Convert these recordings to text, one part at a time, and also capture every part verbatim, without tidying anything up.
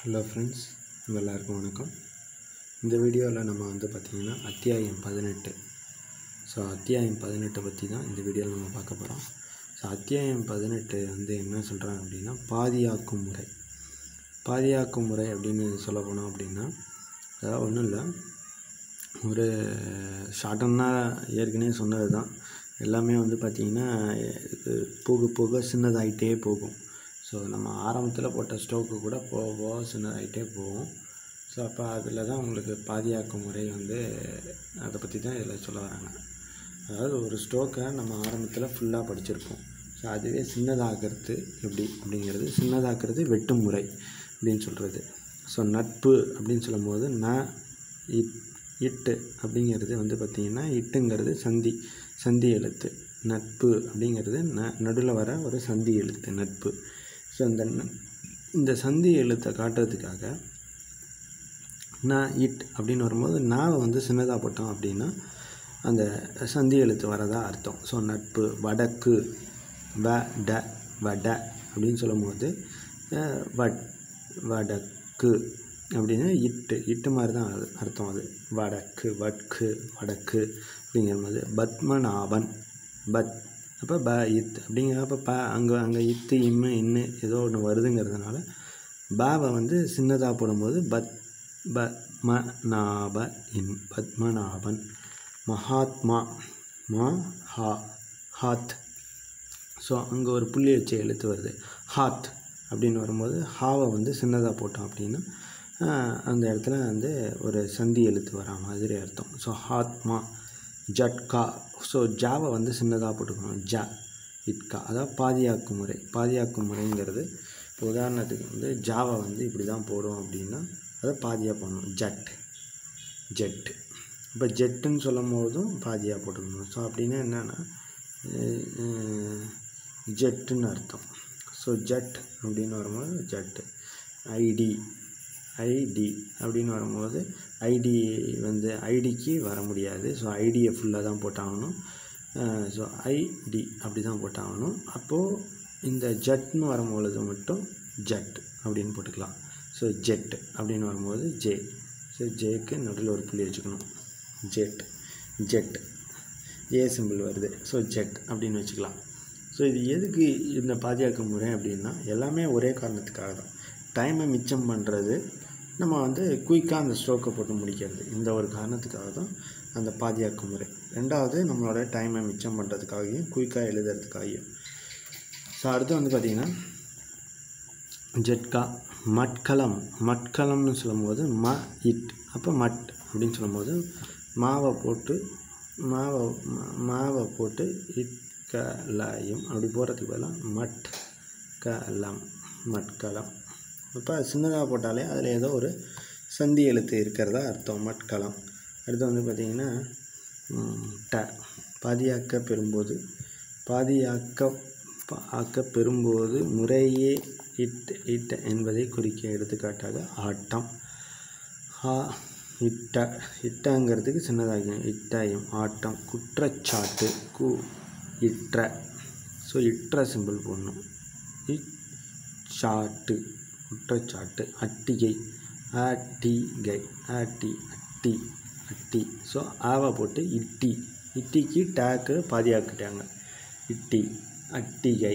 Hello friends, எல்லாருக்கும் வணக்கம். இந்த வீடியோவில் நம்ம வந்து பார்த்திங்கன்னா அத்தியாயம் பதினெட்டு. ஸோ அத்தியாயம் பதினெட்டை பற்றி தான் இந்த வீடியோவில் நம்ம பார்க்க போகிறோம். ஸோ அத்தியாயம் பதினெட்டு வந்து என்ன சொல்கிறாங்க அப்படின்னா பாதியாக்கும் முறை. பாதியாக்கும் முறை அப்படின்னு சொல்ல போனோம் அப்படின்னா அதாவது ஒன்றும் இல்லை, ஒரு ஷார்ட்டனாக ஏற்கனவே சொன்னது தான். எல்லாமே வந்து பார்த்திங்கன்னா போக போக சின்னதாகிட்டே போகும். ஸோ நம்ம ஆரம்பத்தில் போட்ட ஸ்ட்ரோக்கு கூட போக போக சின்னதாகிட்டே போகும். ஸோ அப்போ அதில் தான் உங்களுக்கு பாதியாக்கும் முறை வந்து அதை பற்றி தான் இதில் சொல்ல வராங்க. அதாவது ஒரு ஸ்ட்ரோக்கை நம்ம ஆரம்பத்தில் ஃபுல்லாக படிச்சிருப்போம். ஸோ அதுவே சின்னதாகிறது எப்படி அப்படிங்கிறது, சின்னதாகிறது வெட்டு முறை அப்படின்னு சொல்கிறது. ஸோ நட்பு அப்படின்னு சொல்லும் போது ந இட் இட்டு அப்படிங்கிறது வந்து பார்த்திங்கன்னா இட்டுங்கிறது சந்தி சந்தி எழுத்து. நட்பு அப்படிங்கிறது ந நடுவில் வர ஒரு சந்தி எழுத்து நட்பு. ஸோ இந்த இந்த சந்தி எழுத்தை காட்டுறதுக்காக நான் இட் அப்படின்னு வரும்போது நாவை வந்து சின்னதாக போட்டோம் அப்படின்னா அந்த சந்தி எழுத்து வரதா அர்த்தம். ஸோ நட்பு. வடக்கு வ ட வட அப்படின்னு சொல்லும்போது வட் வடக்கு அப்படின்னா இட்டு இட்டு மாதிரி தான் அது அர்த்தம். அது வடக்கு வட்கு வடக்கு அப்படிங்கிற மாதிரி. பத்மநாபன் பத் அப்போ ப இத் அப்படிங்கிறப்ப ப அங்கே அங்கே இத்து இம்மு இன்னு ஏதோ ஒன்று வருதுங்கிறதுனால பாவை வந்து சின்னதாக போடும்போது பத் ப ம நாப இன் பத்மநாபன். மகாத்மா மா ஹா ஹாத். ஸோ அங்கே ஒரு புள்ளி வச்ச எழுத்து வருது ஹாத் அப்படின்னு வரும்போது ஹாவை வந்து சின்னதாக போட்டோம் அப்படின்னா அந்த இடத்துல வந்து ஒரு சந்தி எழுத்து வரா மாதிரி அர்த்தம். ஸோ ஹாத்மா. ஜட்கா. ஸோ ஜாவை வந்து சின்னதாக போட்டுக்கணும். ஜ இட்கா. அதாவது பாதியாக்கு முறை. பாதியாக்கு முறைங்கிறது இப்போ உதாரணத்துக்கு வந்து ஜாவை வந்து இப்படி தான் போடும் அப்படின்னா அதை பாதியாக போடணும். Zed zed. இப்போ ஜெட்டுன்னு சொல்லும் போதும் பாதியாக போட்டுக்கணும். ஸோ அப்படின்னா என்னென்னா ஜெட்டுன்னு அர்த்தம். ஸோ ஜட் அப்படின்னு வரும்போது ஜட்டு. ஐடி ஐடி அப்படின்னு வரும்போது ஐடி வந்து ஐடிக்கு வர முடியாது. ஸோ ஐடியை ஃபுல்லாக தான் போட்டாகணும். ஸோ ஐடி அப்படி தான் போட்டாகணும். அப்போது இந்த ஜட்னு வரும்பொழுது மட்டும் ஜட் அப்படின்னு போட்டுக்கலாம். ஸோ ஜெட் அப்படின்னு வரும்போது ஜே. ஸோ ஜேக்கு நடுவில் ஒரு புள்ளி வச்சுக்கணும். ஜெட் ஜெட் ஏ சிம்பிள் வருது. ஸோ ஜெட் அப்படின்னு வச்சுக்கலாம். ஸோ இது எதுக்கு இந்த பாதியாக்கு முறை அப்படின்னா எல்லாமே ஒரே காரணத்துக்காக தான். டைமை மிச்சம் பண்ணுறது, நம்ம வந்து குயிக்காக அந்த ஸ்ட்ரோக்கை போட்டு முடிக்கிறது. இந்த ஒரு காரணத்துக்காக தான் அந்த பாதியாக்கு முறை. ரெண்டாவது நம்மளோட டைமை மிச்சம் பண்ணுறதுக்காகவும் குயிக்காக எழுதுறதுக்காகவும். ஸோ அடுத்து வந்து பார்த்திங்கன்னா ஜட்கா. மட்கலம். மட்கலம்னு சொல்லும்போது ம இட். அப்போ மட் அப்படின்னு சொல்லும்போது மாவை போட்டு மாவை மாவை போட்டு இட் க லயம் அப்படி போகிறதுக்கு பதிலாக மட் க லம் மட்கலம். இப்போ சின்னதாக போட்டாலே அதில் ஏதோ ஒரு சந்தி எழுத்து இருக்கிறதா அர்த்தம். மட்கலம். அடுத்து வந்து பார்த்திங்கன்னா ட. பாதியாக்க பெறும்போது பாதியாக்க ஆக்க பெறும்போது முறையே இட் இட் என்பதை குறிக்க எடுத்துக்காட்டாக ஆட்டம். ஹா இட்ட. இட்டங்கிறதுக்கு சின்னதாகும் இட்டாயும் ஆட்டம். குற்றச்சாட்டு. கு இற்ற. ஸோ இற்ற சிம்பிள் போடணும். இச்சாட்டு குற்றச்சாட்டு. அட்டிகை. ஆட்டிகை ஆட்டி அட்டி அட்டி. ஸோ ஆவை போட்டு இட்டி. இட்டிக்கு டேக்கு பாதியாக்கிட்டாங்க. இட்டி அட்டிகை.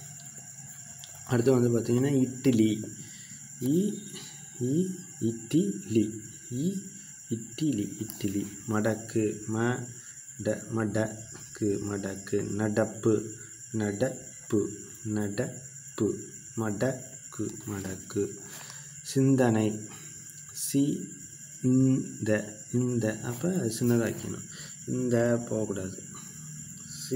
அடுத்து வந்து பார்த்திங்கன்னா இட்லி. இ இ இட்டிலி இ இட்டிலி இட்லி. மடக்கு. ம ட மடக்கு மடக்கு. நடப்பு. நடப்பு நடப்பு மடக்கு மடக்கு. சிந்தனை. சி இந்த இந்த அப்போ சின்னதாக்கணும். இந்த போகக்கூடாது. சி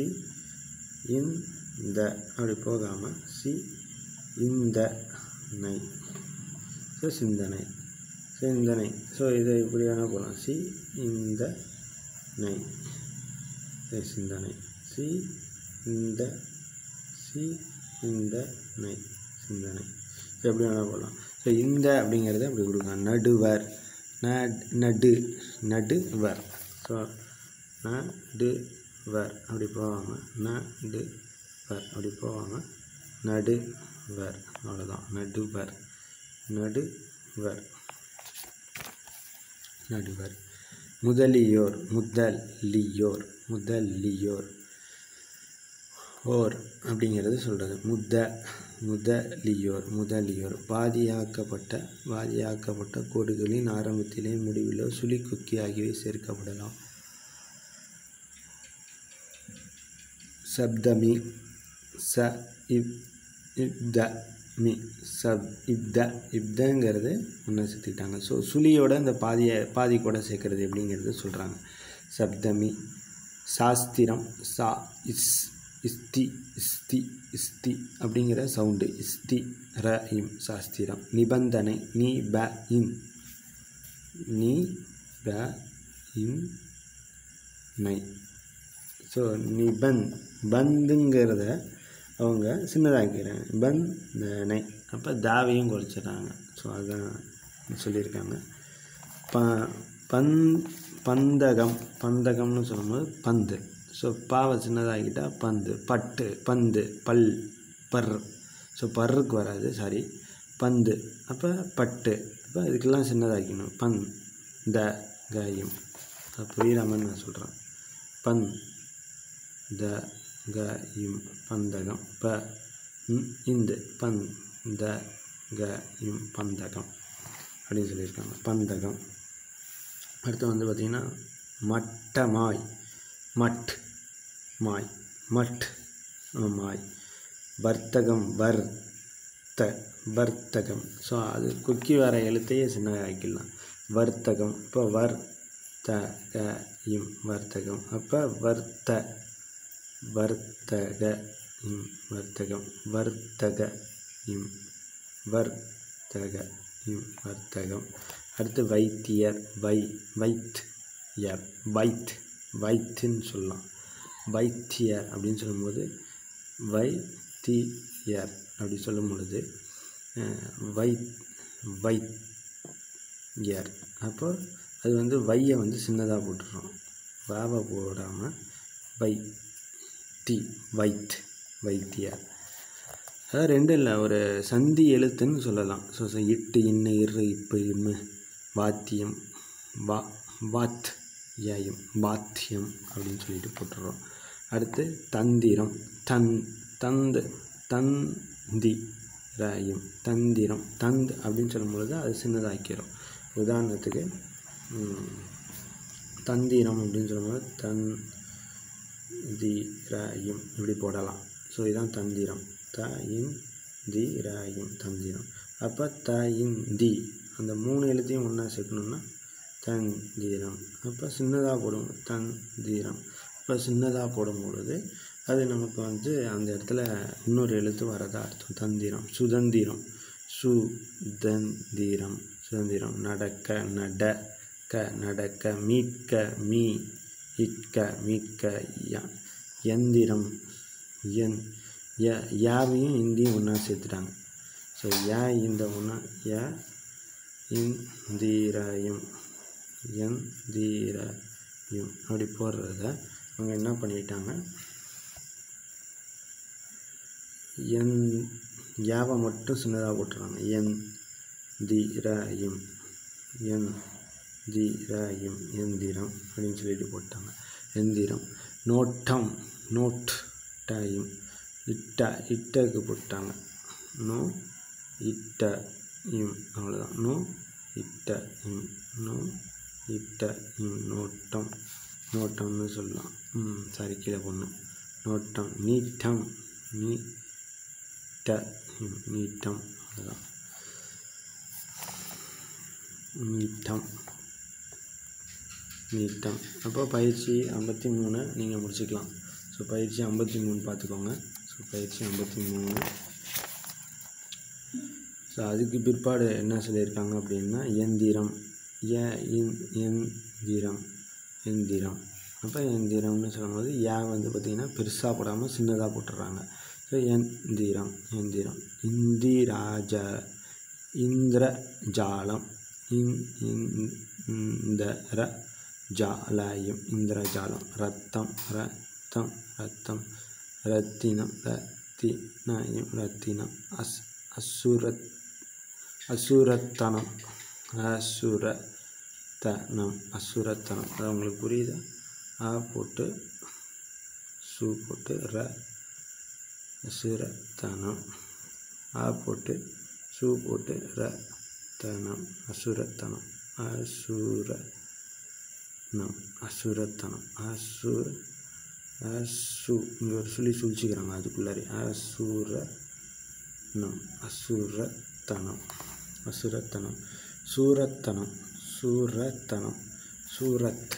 இந்த அப்படி போகாமல் சி இந்த நை. ஸோ சிந்தனை சிந்தனை. ஸோ இதை இப்படி வேணால் போகலாம். சி இந்த நை சிந்தனை. சி இந்த சி இந்த நை சிந்தனை. ஸோ எப்படி வேணால் போகலாம். ஸோ இந்த அப்படிங்கிறத அப்படி கொடுக்கலாம். நடுவர். நட் நடு நடுவர். ஸோ நடுவர் அப்படி போகாமல் நடுவர் அப்படி போகாமல் நடுவர். அவ்வளோதான். நடுவர் நடுவர் நடுவர் முதலியோர் முதலியோர் முதலியோர் ஓர் அப்படிங்கிறது சொல்கிறது முத முதலியோர் முதலியோர் பாதியாக்கப்பட்ட பாதியாக்கப்பட்ட கோடுகளின் ஆரம்பத்திலே முடிவிலோ சுழி கொக்கி ஆகியவை சேர்க்கப்படலாம். சப்தமி ச இப் இப்தமி சப் இப்த இப்தங்கிறது முன்ன சேர்த்துக்கிட்டாங்க. ஸோ சுழியோட இந்த பாதியை பாதி கூட சேர்க்கறது எப்படிங்கிறது சொல்கிறாங்க. சப்தமி சாஸ்திரம் சா இஸ் இஸ்தி இஸ்தி இஸ்தி அப்படிங்கிற சவுண்டு இஸ்தி ர இம் சாஸ்திரம். நிபந்தனை நீ ப இன் நீ ப இன் நை. ஸோ நிபந் பந்துங்கிறத அவங்க சின்னதாக்கிறாங்க பந்தனை. அப்போ தாவையும் குறைச்சிட்றாங்க. ஸோ அதுதான் சொல்லியிருக்காங்க. ப பந் பந்தகம் பந்தகம்னு சொல்லும்போது பந்து. ஸோ பாவை சின்னதாகிட்டால் பந்து. பட்டு பந்து பல் பர். ஸோ பர்ருக்கு வராது சாரி பந்து. அப்போ பட்டு. அப்போ இதுக்கெல்லாம் சின்னதாக்கணும். பந் த கயும் அது புரியாமன்னு நான் சொல்கிறேன். பந் த க இம் பந்தகம். ப இந்து பந் த க இம் பந்தகம் அப்படின்னு சொல்லியிருக்காங்க. பந்தகம். அடுத்து வந்து பார்த்திங்கன்னா மட்டமாய் மட் மாய் மட் மாய். வர்த்தகம் வர்த்த வர்த்தகம். ஸோ அது கொக்கி வர எழுத்தையே சின்னதாக்கிடலாம். வர்த்தகம். இப்போ வர் த க இம் வர்த்தகம். அப்போ வர்த்த வர்த்தக இம் வர்த்தகம். வர்த்தக இம் வர்த்தக இம் வர்த்தகம். அடுத்து வைத்தியர் வை வைத் யர் வைத் வைத்துன்னு சொல்லலாம். வைத்தியர் அப்படின்னு சொல்லும்போது வைத்தியர் அப்படி சொல்லும் பொழுது வை வைத்தியர். அப்போ அது வந்து வையை வந்து சின்னதாக போட்டுடுறோம். வாவை போடாமல் வை தி வைத் வைத்தியர். அதாவது ரெண்டும் இல்லை, ஒரு சந்தி எழுத்துன்னு சொல்லலாம். ஸோ ஸோ இட்டு இன்னு இரு இப்பு இம்மு வாத்தியம் வா வாத் ஏயும் பாத்தியம் அப்படின்னு சொல்லிட்டு போட்டுடுறோம். அடுத்து தந்திரம் தன் தந்து தந்தி ராயும் தந்திரம் தந்த் அப்படின்னு சொல்லும்பொழுது அது சின்னதாக்கிறோம். உதாரணத்துக்கு தந்திரம் அப்படின்னு சொல்லும்போது தன் தி ராயும் இப்படி போடலாம். ஸோ இதுதான் தந்திரம். த இன் தி ராயும் தந்திரம். அப்போ த இன் தி அந்த மூணு எழுத்தையும் ஒன்றா சேர்க்கணும்னா தந்திரம். அப்போ சின்னதாக போடும் தந்திரம். இப்போ சின்னதாக போடும் பொழுது அது நமக்கு வந்து அந்த இடத்துல இன்னொரு எழுத்து வரதா அர்த்தம். தந்திரம். சுதந்திரம் சுதந்திரம் சுதந்திரம். நடக்க நட க நடக்க. மீட்க மீ இட்க மீட்க. எந்திரம் என் ய யாவையும் இந்தியும் ஒன்றா சேர்த்துட்டாங்க. ஸோ யா இந்த ஒன்றா ய இந்திராயும் எந்திராயும் அப்படி போடுறத அவங்க என்ன பண்ணிட்டாங்க, என் யாவை மட்டும் சின்னதாக போட்டுறாங்க. என் தி ராயும் என் தி ராயும் எந்திரம் அப்படின்னு சொல்லிட்டு போட்டாங்க. எந்திரம். நோட்டம் நோட் டாயும் இட்ட இட்டக்கு போட்டாங்க. நோ இட்ட இம் அவ்வளோதான். நோ இட்ட இம் நோ இட்ட இம் நோட்டம் நோட்டம்னு சொல்லலாம். ம் சாரி கீழே போடணும். நோட்டம். நீட்டம் நீட்ட இம் நீட்டம் அவ்வளோதான். நீட்டம் நீட்டம். அப்போ பயிற்சி ஐம்பத்தி மூணு நீங்கள் முடிச்சுக்கலாம். ஸோ பயிற்சி ஐம்பத்தி மூணு பார்த்துக்கோங்க. ஸோ பயிற்சி ஐம்பத்தி மூணு. ஸோ அதுக்கு பிற்பாடு என்ன சொல்லியிருக்காங்க அப்படின்னா எந்திரம். ஏ இன் எந்திரம் எந்திரம். அப்போ எந்திரம்னு சொல்லும்போது ஏ வந்து பார்த்திங்கன்னா பெருசாக போடாமல் சின்னதாக போட்டுடுறாங்க. ஸோ எந்திரம் எந்திரம். இந்திராஜ இந்திர ஜாலம் இன் இந்திர ஜாலயம் இந்திரஜாலம். ரத்தம் ரத்தம் ரத்தம். ரத்தினம் ரத்தினயம் ரத்தினம். அஸ் அசுரத் அசுரத்தனம் அசுரத்தனம் அசுரத்தனம் அது உங்களுக்கு புரியுதா? ஆ போட்டு சு போட்டு ர அசுரத்தனம் ஆ போட்டு சு போட்டு ர தனம் அசுரத்தனம் அசுரனம் அசுரத்தனம் அசுர அசு இங்கே ஒரு சொல்லி சுழிச்சிக்கிறாங்க அதுக்குள்ளாரி அசுரனம் அசுரத்தனம் அசுரத்தனம் சூரத்தனம் சூரத்தனம் சூரத்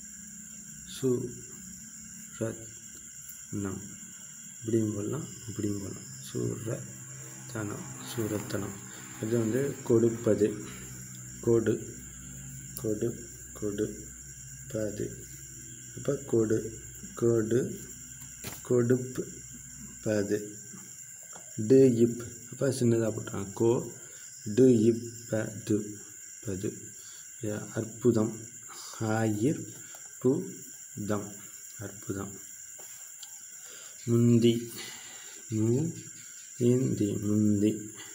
சூரத்னம் இப்படியும் போடலாம் இப்படியும் போடலாம் சூரத்தனம் சூரத்தனம் அது வந்து கொடுப்பது கொடு கொடு கொடு பது அப்போ கொடு கொடு கொடுப்பு பது டு இப் அப்போ சின்னதாக போட்டாங்க கோ டு இப் பது பது அற்புதம் ஆயிர் பு தம் அற்புதம் முந்தி மு ஏந்தி முந்தி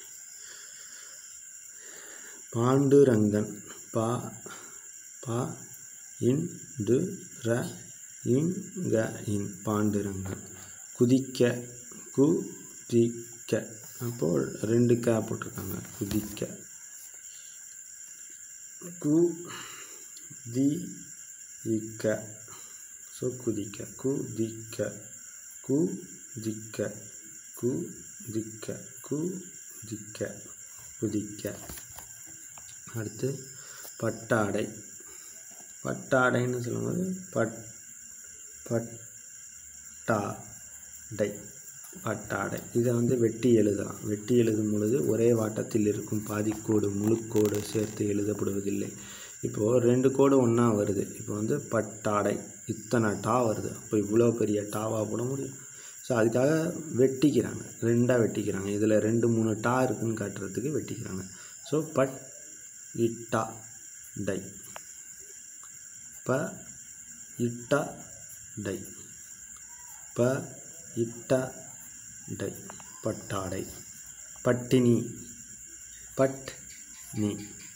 பாண்டுரங்கன் பா பா இன் டு ர இன் க இன் பாண்டுரங்கன் குதிக்க குதிக்க அப்போ ரெண்டு க போட்டிருக்காங்க குதிக்க கு தி இக்க ஸோ குதிக்க குதிக்க குதிக்க குதிக்க குதிக்க குதிக்க அடுத்து பட்டாடை பட்டாடைன்னு சொல்லும்போது பட் பட்டாடை பட்டாடை இதை வந்து வெட்டி எழுதலாம் வெட்டி எழுதும் பொழுது ஒரே வாட்டத்தில் இருக்கும் பாதிக்கோடு முழுக்கோடு சேர்த்து எழுதப்படுவதில்லை. இப்போது ரெண்டு கோடு ஒன்றா வருது. இப்போ வந்து பட்டாடை இத்தனை டா வருது. அப்போ இவ்வளோ பெரிய டாவாக போட முடியும். ஸோ அதுக்காக வெட்டிக்கிறாங்க, ரெண்டாக வெட்டிக்கிறாங்க. இதில் ரெண்டு மூணு டா இருக்குதுன்னு காட்டுறதுக்கு வெட்டிக்கிறாங்க. ஸோ பட் இட்டா டை ப இட்டா டை ப இட்டா டை பட்டாடை. பட்டினி பட் நீ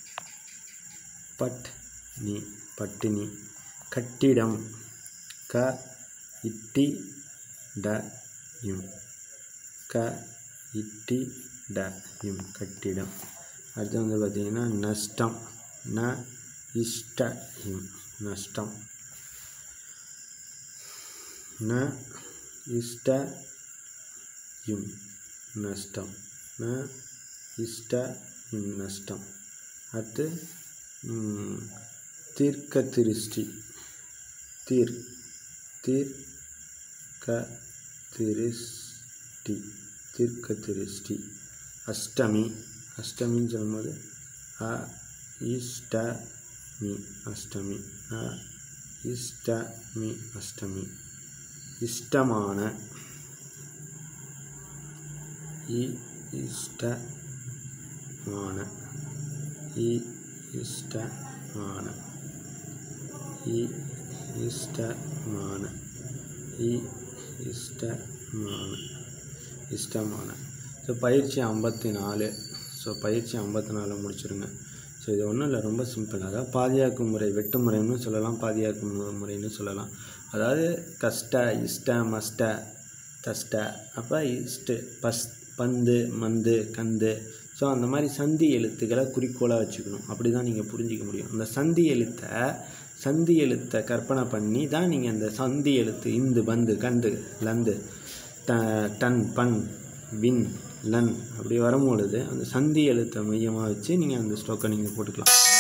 பட் நீ பட்டினி. கட்டிடம் க இட்டி ட இம் க இட்டி ட இம் கட்டிடம். அடுத்து வந்து பார்த்திங்கன்னா நஷ்டம் ந இஷ்ட இம் நஷ்டம் ந இஷ்ட இம் நஷ்டம் ந இஷ்ட இம் நஷ்டம். அடுத்து தீர்க்க திருஷ்டி தீர் தீர்க்க திருஷ்டி தீர்க்க திருஷ்டி. அஷ்டமி அஷ்டமின்னு சொல்லும்போது அ இஷ்டமி அஷ்டமி அ இஷ்டமி அஷ்டமி. இஷ்டமான இ இஷ்டமான இ இஷ்டமான இ இஷ்டமான இ இஷ்டமான இஷ்டமான. ஸோ பயிற்சி ஐம்பத்தி நாலு. ஸோ பயிற்சி ஐம்பத்தி நாலு முடிச்சுருங்க. ஸோ இது ஒன்றும் இல்லை, ரொம்ப சிம்பிள். அதாவது பாதியாக்கு முறை, வெட்டு முறைன்னு சொல்லலாம், பாதியாக்கு முறைன்னு சொல்லலாம். அதாவது கஷ்ட இஷ்ட மஸ்ட கஷ்ட அப்போ இஷ்டு பஸ் பந்து மந்து கந்து. ஸோ அந்த மாதிரி சந்தி எழுத்துக்களை குறிக்கோளாக வச்சுக்கணும். அப்படி தான் நீங்கள் புரிஞ்சிக்க முடியும். அந்த சந்தி எழுத்தை சந்தி எழுத்தை கற்பனை பண்ணி தான் நீங்கள் அந்த சந்தி எழுத்து இந்து பந்து கந்து லந்து ட டன் பன் வின் லன் அப்படி வரும்பொழுது அந்த சந்தி எழுத்தை மையமாக வச்சு நீங்கள் அந்த ஸ்டோக்கை நீங்கள் போட்டுக்கலாம்.